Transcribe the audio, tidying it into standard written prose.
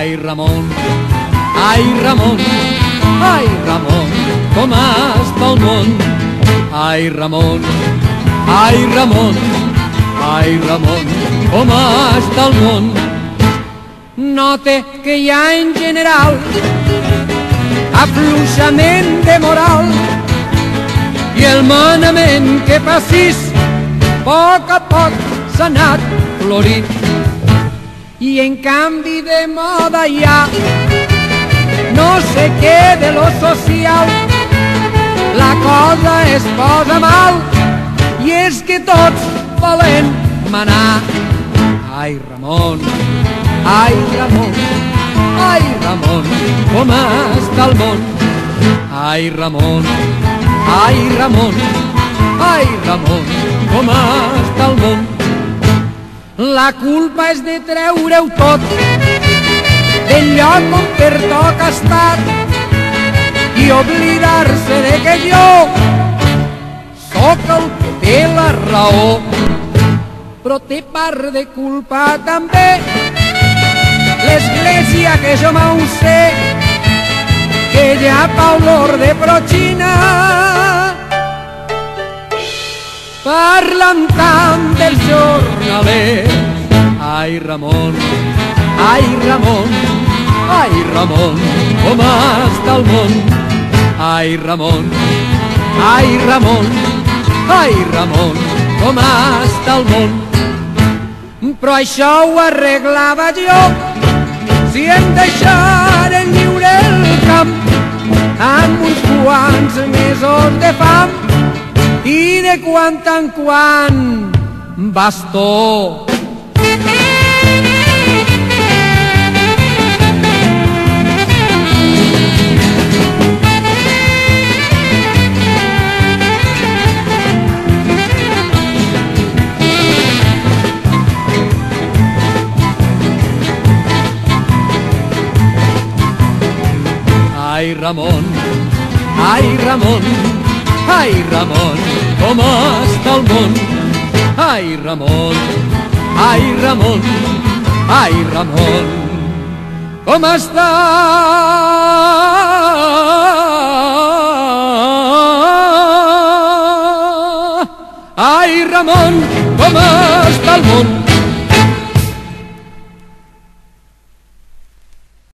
Ai, Ramon, ai, Ramon, ai, Ramon, com està el món? Ai, Ramon, ai, Ramon, ai, Ramon, com està el món? Note que hi ha en general afluixament de moral i el manament que passis a poc s'ha anat florit. I en canvi de moda hi ha no sé què de lo social, la cosa es posa mal i és que tots volen manar. Ai, Ramon, ai, Ramon, ai, Ramon, com està el món? Ai, Ramon, ai, Ramon, ai, Ramon, com està el món? La culpa és de treure-ho tot del lloc on pertoca estar i oblidar-se de que jo sóc el que té la raó. Però té part de culpa també l'església, que jo m'ho sé, que ja fa olor de protxina. Parlen tant dels jornalers. Ai, Ramon, ai, Ramon, ai, Ramon, com està el món? Ai, Ramon, ai, Ramon, ai, Ramon, com està el món? Però això ho arreglava jo si em deixaren lliure el camp amb uns quants mesos de fam i de quan en quan bastó. Ai, Ramon, ai, Ramon, ai, Ramon, com està el món? Ai, Ramon, ai, Ramon, ai, Ramon, com està? Ai, Ramon, com està el món?